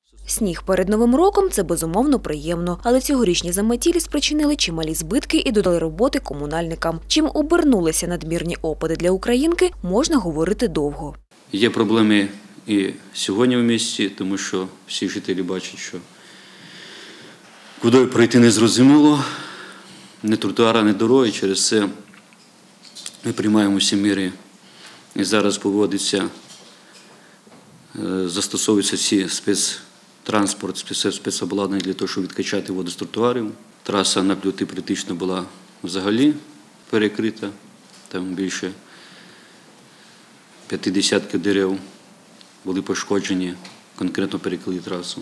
Сніг перед Новим роком – це безумовно приємно, але цьогорічні заметілі спричинили чималі збитки і додали роботи комунальникам. Чим обернулися надмірні опади для Українки, можна говорити довго. Є проблеми і сьогодні в місті, тому що всі жителі бачать, що куди пройти незрозуміло, ні тротуара, ні дороги. Через це ми приймаємо всі міри. І зараз застосовуються всі спецтранспорт, спецобладнання для того, щоб відкачати воду з тротуарів. Траса на Плюти практично була взагалі перекрита, там більше 50 дерев були пошкоджені, конкретно перекрили трасу.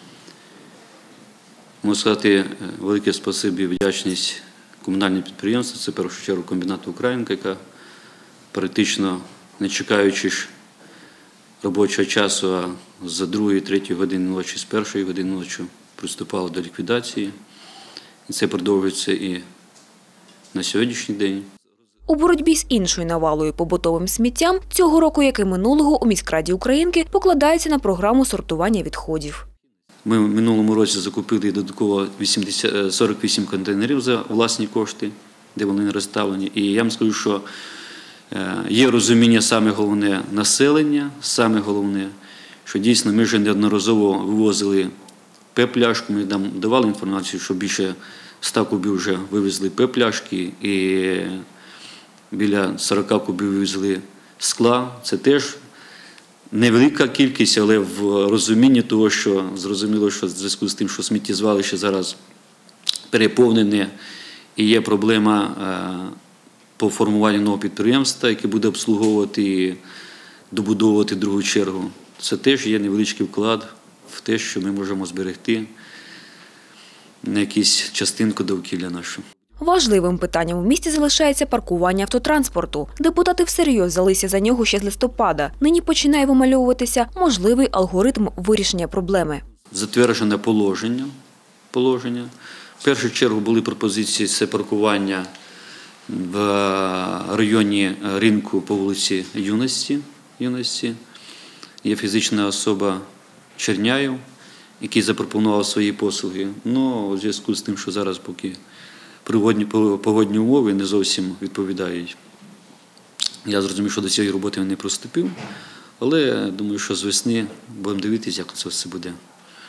Можу сказати велике спасибі і вдячність комунальним підприємствам, це в першу чергу комбінату «Українка», яка практично не чекаючи робочого часу, а за 2-3 години ночі, з 1 години ночі приступала до ліквідації. І це продовжується і на сьогоднішній день. У боротьбі з іншою навалою побутовим сміттям цього року, як і минулого, у міськраді Українки покладається на програму сортування відходів. Ми в минулому році закупили додатково 48 контейнерів за власні кошти, де вони розставлені. І я вам скажу, що є розуміння, саме головне, населення, саме головне, що дійсно ми вже неодноразово вивозили ПЕП-пляшку, ми нам давали інформацію, що більше 100 кубів вже вивезли ПЕП-пляшки і біля 40 кубів вивезли скла. Це теж невелика кількість, але в розумінні того, що зрозуміло, що в зв'язку з тим, що сміттєзвалище зараз переповнене і є проблема по формуванню нового підприємства, яке буде обслуговувати і добудовувати другу чергу. Це теж є невеличкий вклад в те, що ми можемо зберегти на якусь частинку довкілля нашого. Важливим питанням в місті залишається паркування автотранспорту. Депутати всерйоз взялися за нього ще з листопада. Нині починає вимальовуватися можливий алгоритм вирішення проблеми. Затверджене положення. В першу чергу були пропозиції – це паркування в районі ринку по вулиці Юності. Є фізична особа Черняєв, який запропонував свої послуги. Але у зв'язку з тим, що зараз поки погодні умови не зовсім відповідають, я зрозумів, що до цієї роботи не приступив, але думаю, що з весни будемо дивитися, як це все буде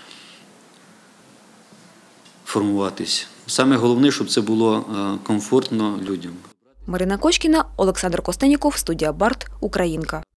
формуватись. Саме головне, щоб це було комфортно людям. Марина Кочкіна, Олександр Костеніков, студія «Барт», Українка.